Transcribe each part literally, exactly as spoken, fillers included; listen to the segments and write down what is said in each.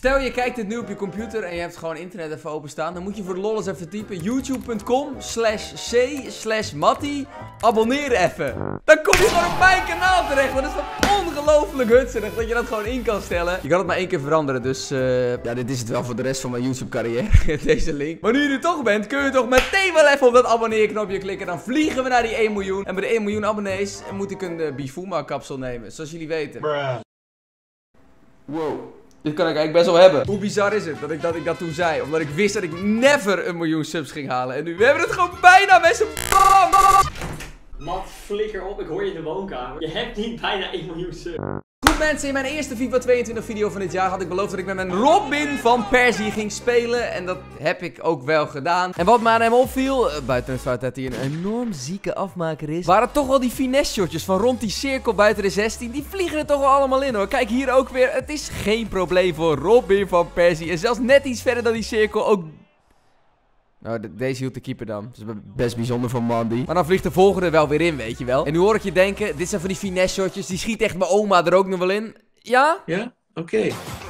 Stel je kijkt dit nu op je computer en je hebt gewoon internet even openstaan. Dan moet je voor de lol eens even typen youtube punt com slash c slash matty. Abonneer even. Dan kom je gewoon op mijn kanaal terecht. Dat is toch ongelooflijk hutserig dat je dat gewoon in kan stellen. Je kan het maar één keer veranderen. Dus uh, ja, dit is het wel voor de rest van mijn YouTube carrière. Deze link. Maar nu je er toch bent, kun je toch meteen wel even op dat abonneer knopje klikken. Dan vliegen we naar die één miljoen. En bij de één miljoen abonnees moet ik een uh, Bifuma kapsel nemen. Zoals jullie weten. Bruh. Wow. Dit kan ik eigenlijk best wel hebben. Hoe bizar is het dat ik dat, ik dat toen zei? Omdat ik wist dat ik never een miljoen subs ging halen. En nu, we hebben het gewoon bijna, mensen. Bam! Mat, flikker op, ik hoor je in de woonkamer. Je hebt niet bijna één miljoen subs. Goed mensen, in mijn eerste FIFA tweeëntwintig video van dit jaar had ik beloofd dat ik met mijn Robin van Persie ging spelen. En dat heb ik ook wel gedaan. En wat me aan hem opviel, uh, buiten het feit dat hij een enorm zieke afmaker is, waren toch wel die finesse shotjes van rond die cirkel buiten de zestien. Die vliegen er toch wel allemaal in hoor. Kijk hier ook weer, het is geen probleem voor Robin van Persie. En zelfs net iets verder dan die cirkel ook... Nou, de deze hield de keeper dan. Dat is best bijzonder van Mandy. Maar dan vliegt de volgende wel weer in, weet je wel. En nu hoor ik je denken, dit zijn van die finesse shotjes. Die schiet echt mijn oma er ook nog wel in. Ja? Ja? Oké. Okay.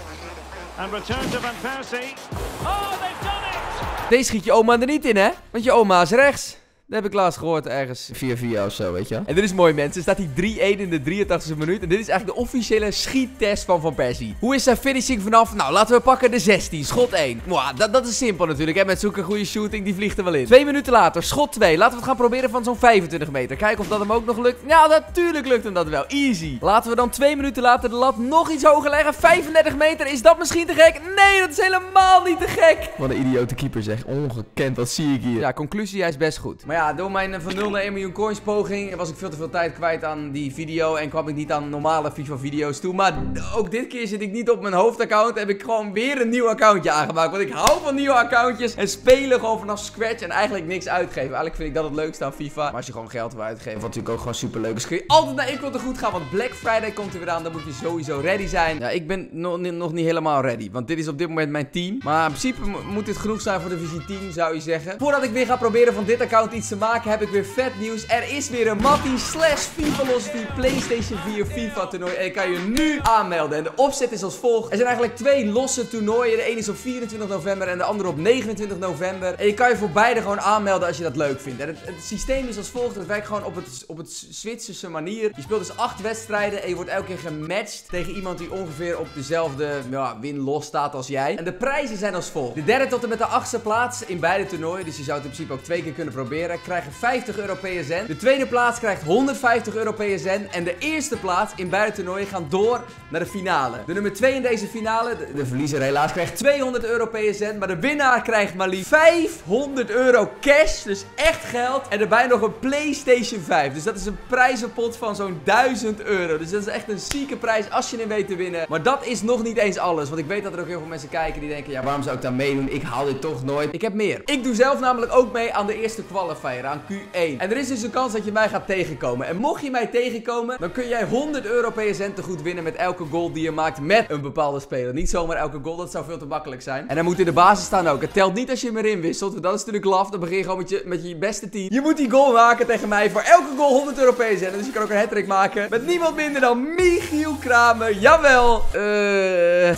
Deze schiet je oma er niet in, hè? Want je oma is rechts. Dat heb ik laatst gehoord ergens via via of zo, weet je. En dit is mooi mensen, er staat hier drie-een in de drieëntachtigste minuut. En dit is eigenlijk de officiële schiettest van Van Persie. Hoe is zijn finishing vanaf? Nou, laten we pakken de zestien, schot één. Mwah, dat, dat is simpel natuurlijk, hè. Met zo'n goede shooting, die vliegt er wel in. Twee minuten later, schot twee. Laten we het gaan proberen van zo'n vijfentwintig meter. Kijken of dat hem ook nog lukt. Ja, natuurlijk lukt hem dat wel. Easy. Laten we dan twee minuten later de lat nog iets hoger leggen. vijfendertig meter, is dat misschien te gek? Nee, dat is helemaal niet te gek. Wat een idiote keeper zeg. Ongekend, wat zie ik hier. Ja, conclusie, hij is best goed. Maar ja, door mijn van nul naar één miljoen coins poging was ik veel te veel tijd kwijt aan die video. En kwam ik niet aan normale FIFA video's toe. Maar ook dit keer zit ik niet op mijn hoofdaccount. Heb ik gewoon weer een nieuw accountje aangemaakt. Want ik hou van nieuwe accountjes. En spelen gewoon vanaf scratch. En eigenlijk niks uitgeven. Eigenlijk vind ik dat het leukste aan FIFA. Maar als je gewoon geld wil uitgeven. Wat natuurlijk ook gewoon super leuk is. Kun je altijd naar Ik Wil Te Goed gaan. Want Black Friday komt er weer aan. Dan moet je sowieso ready zijn. Ja, ik ben nog, nog niet helemaal ready. Want dit is op dit moment mijn team. Maar in principe moet dit genoeg zijn voor de Divisie tien, zou je zeggen. Voordat ik weer ga proberen van dit account iets te maken, heb ik weer vet nieuws. Er is weer een Matty slash FIFA Philosophy PlayStation vier FIFA toernooi. En je kan je nu aanmelden. En de opzet is als volgt. Er zijn eigenlijk twee losse toernooien. De ene is op vierentwintig november en de andere op negenentwintig november. En je kan je voor beide gewoon aanmelden als je dat leuk vindt. En het, het systeem is als volgt. Het werkt gewoon op het, op het Zwitserse manier. Je speelt dus acht wedstrijden en je wordt elke keer gematcht tegen iemand die ongeveer op dezelfde ja, win-los staat als jij. En de prijzen zijn als volgt. De derde tot en met de achtste plaats in beide toernooien. Dus je zou het in principe ook twee keer kunnen proberen. Krijgen vijftig euro P S N. De tweede plaats krijgt honderdvijftig euro P S N. En de eerste plaats in beide toernooien gaan door naar de finale. De nummer twee in deze finale, de, de verliezer helaas, krijgt tweehonderd euro P S N. Maar de winnaar krijgt maar liefst vijfhonderd euro cash. Dus echt geld. En erbij nog een PlayStation vijf. Dus dat is een prijzenpot van zo'n duizend euro. Dus dat is echt een zieke prijs als je hem weet te winnen. Maar dat is nog niet eens alles. Want ik weet dat er ook heel veel mensen kijken die denken, ja, waarom zou ik daar meedoen? Ik haal dit toch nooit. Ik heb meer. Ik doe zelf namelijk ook mee aan de eerste qualifier, aan Q één. En er is dus een kans dat je mij gaat tegenkomen. En mocht je mij tegenkomen, dan kun jij honderd euro P S N te goed winnen met elke goal die je maakt met een bepaalde speler. Niet zomaar elke goal, dat zou veel te makkelijk zijn. En hij moet in de basis staan ook. Het telt niet als je hem erin wisselt, want dat is natuurlijk laf. Dan begin je gewoon met je, met je beste team. Je moet die goal maken tegen mij voor elke goal honderd euro P S N. Dus je kan ook een hattrick maken met niemand minder dan Michiel Kramer. Jawel. Eh...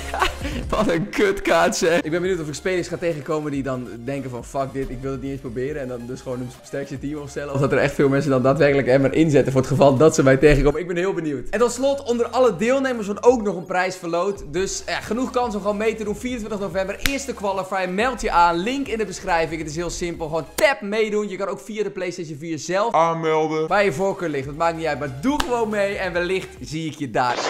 Wat een kutkaart zeg. Ik ben benieuwd of ik spelers ga tegenkomen die dan denken van fuck dit, ik wil het niet eens proberen. En dan dus gewoon een sterkste team opstellen. Of dat er echt veel mensen dan daadwerkelijk er maar inzetten voor het geval dat ze mij tegenkomen. Ik ben heel benieuwd. En tot slot, onder alle deelnemers wordt ook nog een prijs verloot. Dus ja, genoeg kans om gewoon mee te doen. vierentwintig november, eerste qualifier. Meld je aan, link in de beschrijving. Het is heel simpel, gewoon tap meedoen. Je kan ook via de PlayStation vier zelf aanmelden waar je voorkeur ligt. Dat maakt niet uit, maar doe gewoon mee. En wellicht zie ik je daar.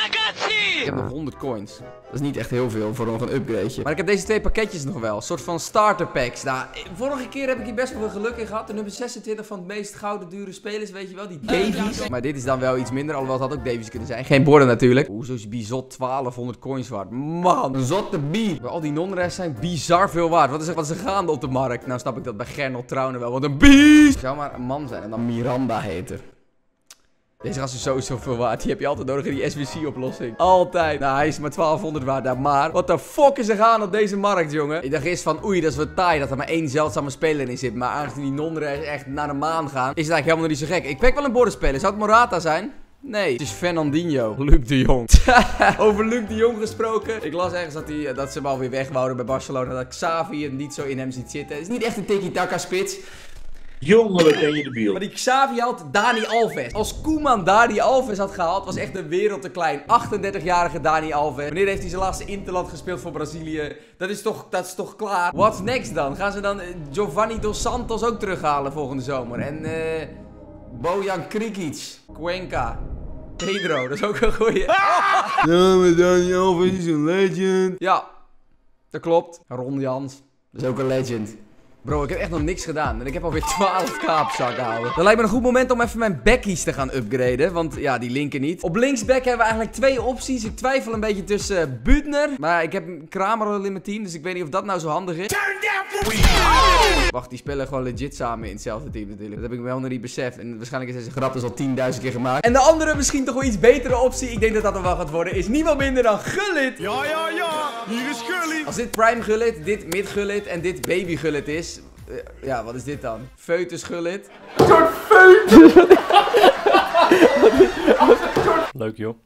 Ik heb nog honderd coins. Dat is niet echt heel veel voor nog een upgradeje. Maar ik heb deze twee pakketjes nog wel. Een soort van starter packs. Nou, vorige keer heb ik hier best wel veel geluk in gehad. De nummer zesentwintig van het meest gouden dure spelers, weet je wel. Die Davies. Maar dit is dan wel iets minder. Alhoewel het had ook Davies kunnen zijn. Geen borden natuurlijk. Oeh, zo is bizot twaalfhonderd coins waard. Man, een zotte bie. Al die non-rest zijn bizar veel waard. Wat is er, wat is er gaande op de markt? Nou snap ik dat bij Gernot Trouwen wel. Wat een beest. Zou maar een man zijn en dan Miranda heet er. Deze gast is sowieso veel waard. Die heb je altijd nodig in die S B C-oplossing. Altijd. Nou, hij is maar twaalfhonderd waard daar. Maar, wat de fuck is er gaan op deze markt, jongen? Ik dacht eerst van, oei, dat is wat taai dat er maar één zeldzame speler in zit. Maar aangezien die non-rest echt naar de maan gaan, is het eigenlijk helemaal niet zo gek. Ik pik wel een bordenspeler. Zou het Morata zijn? Nee, het is Fernandinho. Luc de Jong. Over Luc de Jong gesproken. Ik las ergens dat, hij, dat ze hem alweer wegwouden bij Barcelona. Dat Xavi het niet zo in hem ziet zitten. Het is niet echt een tiki-taka spits. Jongen, wat ben je debiel. Maar die Xavi had Dani Alves. Als Koeman Dani Alves had gehaald, was echt de wereld te klein. achtendertigjarige Dani Alves. Wanneer heeft hij zijn laatste interland gespeeld voor Brazilië? Dat is toch, dat is toch klaar? What's next dan? Gaan ze dan Giovanni Dos Santos ook terughalen volgende zomer? En eh... Bojan Krikic. Cuenca. Pedro, dat is ook een goeie. Ja, maar Dani Alves is een legend. Ja, dat klopt. Ron Jans, dat is ook een legend. Bro, ik heb echt nog niks gedaan. En ik heb alweer twaalf k op zak gehouden. Dat lijkt me een goed moment om even mijn backies te gaan upgraden. Want ja, die linken niet. Op linksback hebben we eigenlijk twee opties. Ik twijfel een beetje tussen uh, Büttner. Maar ik heb Kramer al in mijn team. Dus ik weet niet of dat nou zo handig is. Wacht, die spelen gewoon legit samen in hetzelfde team natuurlijk. Dat heb ik wel nog niet beseft. En waarschijnlijk is deze grap dus al tienduizend keer gemaakt. En de andere, misschien toch wel iets betere optie. Ik denk dat dat er wel gaat worden. Is niemand minder dan Gullit. Ja, ja, ja. Hier is Gullit. Als dit Prime Gullit, dit Mid Gullit en dit Baby Gullit is. Ja, wat is dit dan? Foetus Gullit. Een soort foetus! Leuk joh.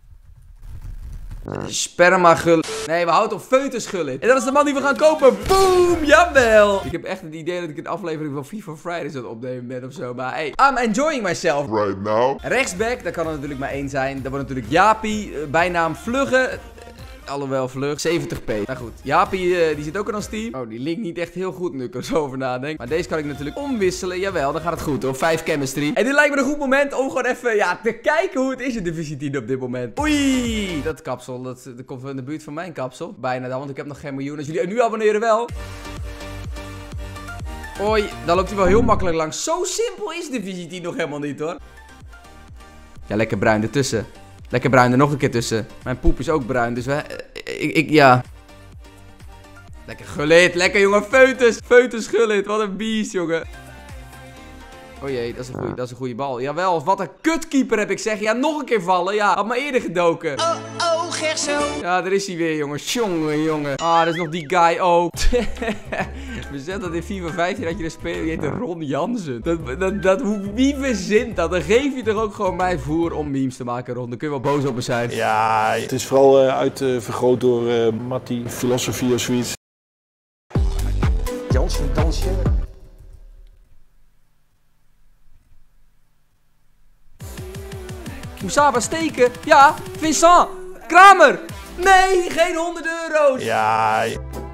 Sperma Gullit. Nee, we houden op Foetus Gullit. En dat is de man die we gaan kopen. Boom! Jawel! Ik heb echt het idee dat ik een aflevering van FIFA Fridays aan het opnemen ben of zo. Maar hey, I'm enjoying myself right now. Rechtsback, daar kan er natuurlijk maar één zijn. Dat wordt natuurlijk Jaapie, bijnaam Vlugge. Alhoewel vlug, zeventig p. Nou goed, Jaapie uh, die zit ook in ons team. Oh, die linkt niet echt heel goed nu ik er zo over nadenk. Maar deze kan ik natuurlijk omwisselen. Jawel, dan gaat het goed hoor. vijf chemistry. En dit lijkt me een goed moment om gewoon even ja, te kijken hoe het is in Divisie tien op dit moment. Oei, dat kapsel, dat, dat komt wel in de buurt van mijn kapsel. Bijna dan, want ik heb nog geen miljoen. Als jullie nu abonneren wel. Oei, dan loopt hij wel heel makkelijk langs. Zo simpel is Divisie tien nog helemaal niet hoor. Ja, lekker bruin ertussen. Lekker bruin er nog een keer tussen. Mijn poep is ook bruin, dus we... Ik, ik, ja. Lekker Gullit, lekker jongen, Foetus. Foetus Gullit, wat een beest, jongen. Oh jee, dat is een goeie, dat is een goede bal. Jawel, wat een kutkeeper heb ik zeg. Ja, nog een keer vallen, ja. Had maar eerder gedoken. Oh, oh, Gerso. Ja, daar is hij weer, jongen. Jongen, jongen. Ah, dat is nog die guy ook. We zetten dat in FIFA vijftien had je een speler die heette Ron Jansen. Dat, dat, dat, wie verzint dat? Dan geef je toch ook gewoon mij voer om memes te maken, Ron. Dan kun je wel boos op me zijn. Ja, het is vooral uh, uitvergroot uh, door uh, Matty, filosofie of zoiets. Jansen, dansje. Moesaba steken. Ja, Vincent. Kramer. Nee, geen honderd euro's. Ja.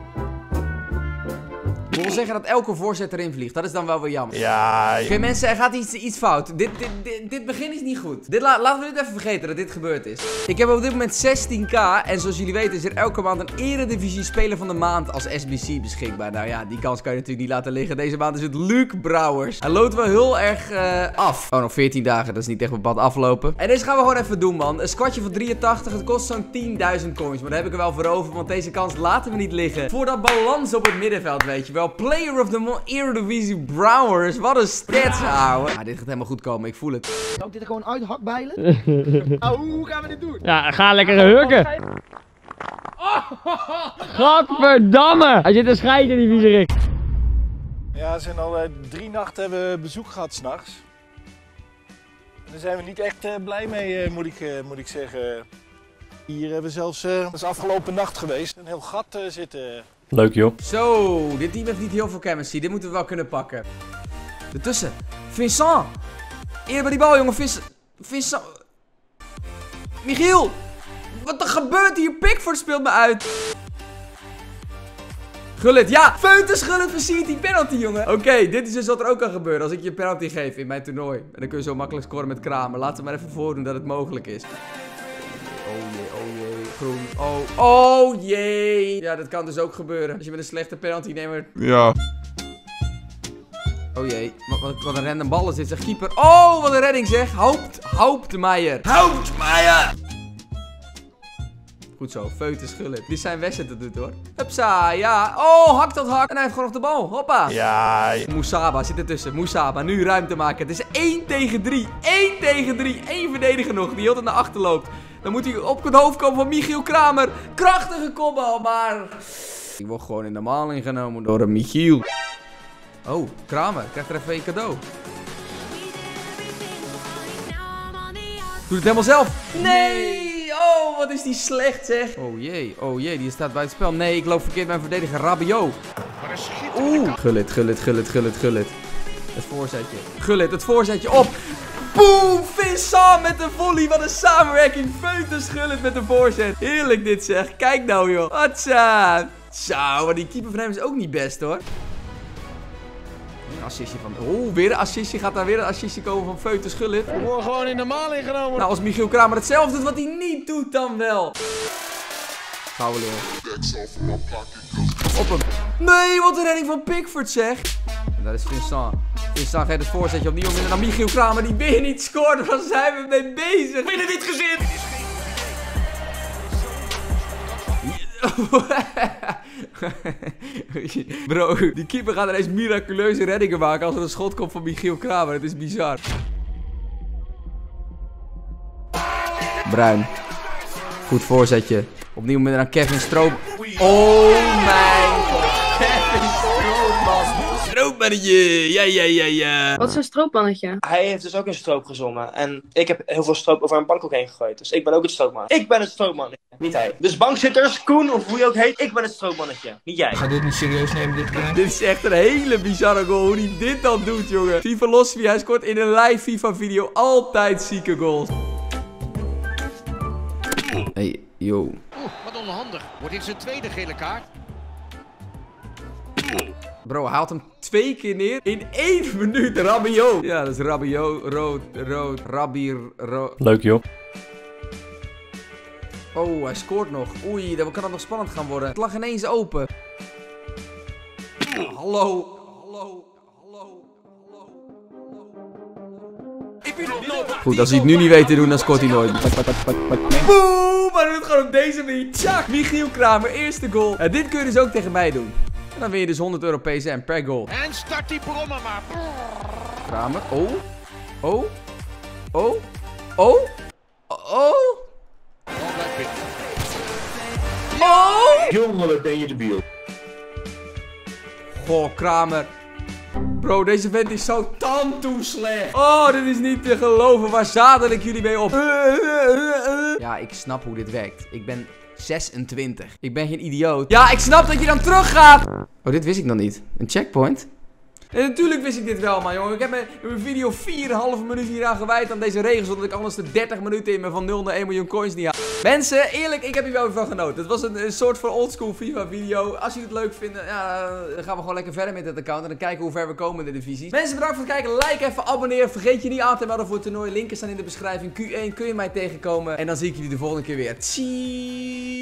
Ik wil zeggen dat elke voorzet erin vliegt. Dat is dan wel weer jammer. Ja. Oké okay, mensen, er gaat iets, iets fout. Dit, dit, dit, dit begin is niet goed. Dit la, laten we dit even vergeten dat dit gebeurd is. Ik heb op dit moment zestien k. En zoals jullie weten is er elke maand een eredivisie speler van de maand als S B C beschikbaar. Nou ja, die kans kan je natuurlijk niet laten liggen. Deze maand is het Luc Brouwers. Hij loopt wel heel erg uh, af. Oh, nog veertien dagen. Dat is niet echt bepaald aflopen. En deze gaan we gewoon even doen, man. Een squadje van drieëntachtig. Het kost zo'n tienduizend coins. Maar daar heb ik er wel voor over. Want deze kans laten we niet liggen. Voor dat balans op het middenveld, weet je wel. Player of the Month Eredivisie Brouwers. Wat een stats, ouwe. Ja, dit gaat helemaal goed komen. Ik voel het. Zou ik dit er gewoon uithakbijlen? Oh, hoe gaan we dit doen? Ja, ga lekker hurken. Gadverdamme! Hij zit een scheid in die viezerik. Ja, we zijn al uh, drie nachten hebben we bezoek gehad s'nachts. Daar zijn we niet echt uh, blij mee, uh, moet, ik, uh, moet ik zeggen. Hier hebben we zelfs, uh, dat is afgelopen nacht geweest, een heel gat uh, zitten. Leuk joh. Zo, dit team heeft niet heel veel chemistry. Dit moeten we wel kunnen pakken. Ertussen. Vincent. Eer bij die bal, jongen. Vincent. Vincent. Michiel. Wat er gebeurt hier? Pickford speelt me uit. Gullit, ja. Foetus Gullit versiert die penalty, jongen. Oké, okay, dit is dus wat er ook kan gebeuren als ik je penalty geef in mijn toernooi. En dan kun je zo makkelijk scoren met Kramer. Laten we maar even voordoen dat het mogelijk is. Oh jee, oh jee. Groen. Oh, oh jee. Ja, dat kan dus ook gebeuren. Als je met een slechte penalty neemt. Ja. Oh jee. Wat, wat, wat een random bal is dit, zeg keeper. Oh, wat een redding zeg. Haupt, Hauptmeijer. Hauptmeijer. Goed zo, Foetus Gullit. Die zijn wedstrijd dat doet hoor. Hupsa, ja. Oh, hak dat hak. En hij heeft gewoon nog de bal. Hoppa. Ja. Moesaba zit ertussen. Moesaba, nu ruimte maken. Het is één tegen drie. één tegen drie. Eén verdediger nog, die heel naar achter loopt. Dan moet hij op het hoofd komen van Michiel Kramer. Krachtige kopbal, maar... Ik word gewoon in de maling genomen door een Michiel. Oh, Kramer. Krijgt er even een cadeau. het helemaal zelf. Nee! Oh, wat is die slecht zeg. Oh jee, oh jee, die staat buiten spel. Nee, ik loop verkeerd bij mijn verdediger. Rabiot. Oeh. Gullit, Gullit, Gullit, Gullit, Gullit. Het voorzetje. Gullit, het voorzetje op. Boom! Vincent met de volley. Wat een samenwerking. Foetus Gullit met de voorzet. Heerlijk dit zeg. Kijk nou joh. Hatsa. Zo, maar die keeper van hem is ook niet best hoor. Een assistje van... Oh, weer een assistje. Gaat daar weer een assistje komen van Foetus Gullit. We worden gewoon in de maal ingenomen. Nou, als Michiel Kramer hetzelfde doet wat hij niet doet, dan wel. Gouden leeuw. Op hem. Nee, wat een redding van Pickford zeg. En dat is Vincent. Vincent geeft het voorzetje opnieuw om naar Michiel Kramer die weer niet scoort. Waar zijn we mee bezig? Binnen dit gezin! Bro, die keeper gaat ineens miraculeuze reddingen maken als er een schot komt van Michiel Kramer. Het is bizar. Bruin. Goed voorzetje. Opnieuw met aan Kevin Stroop. Oh mijn god. Kevin Stroopman. Stroopmannetje. Ja, ja, ja, ja. Wat is een stroopmannetje? Hij heeft dus ook een stroop gezongen. En ik heb heel veel stroop over een Bangkok heen gegooid. Dus ik ben ook het stroopman. Ik ben het stroopmannetje. Niet hij. Dus bankzitters, Koen of hoe je ook heet. Ik ben het stroopmannetje. Niet jij. Ga dit niet serieus nemen, dit klein. Dit is echt een hele bizarre goal. Hoe hij dit dan doet, jongen. Philosophy, hij scoort in een live FIFA video altijd zieke goals. Hey, yo. Oeh, wat onhandig. Wordt dit zijn tweede gele kaart? Bro, hij haalt hem twee keer neer in één minuut. Rabiot. Ja, dat is Rabiot. Rood, rood, Rabi, rood. Leuk joh. Oh, hij scoort nog. Oei, dan kan het nog spannend gaan worden. Het lag ineens open. Hallo. Hallo. Hallo. Hallo. Goed, als hij het nu niet weet te doen, dan scoort hij nooit. Boom! Maar hij doet het gewoon op deze manier. Tjak! Michiel Kramer, eerste goal. En dit kun je dus ook tegen mij doen. En dan win je dus honderd Europese en per goal. En start die brommen maar. Kramer. Oh. Oh. Oh. Oh. Oh. Oh. Jongen, wat ben je debiel. Goh, Kramer. Bro, deze vent is zo tandtoe slecht. Oh, dit is niet te geloven. Waar zadel ik jullie mee op? Ja, ik snap hoe dit werkt. Ik ben zesentwintig. Ik ben geen idioot. Ja, ik snap dat je dan teruggaat. Oh, dit wist ik nog niet. Een checkpoint? En natuurlijk wist ik dit wel, man, jongen. Ik heb mijn, mijn video vier komma vijf minuten hier aan gewijd aan deze regels. Zodat ik anders de dertig minuten in me van nul naar één miljoen coins niet haal. Mensen, eerlijk, ik heb hier wel weer van genoten. Het was een, een soort van oldschool FIFA video. Als jullie het leuk vinden, ja, dan gaan we gewoon lekker verder met dit account. En dan kijken hoe ver we komen in de divisies. Mensen, bedankt voor het kijken. Like even, abonneer. Vergeet je niet aan te melden voor het toernooi. Linken staan in de beschrijving. Q één kun je mij tegenkomen. En dan zie ik jullie de volgende keer weer. Tjie.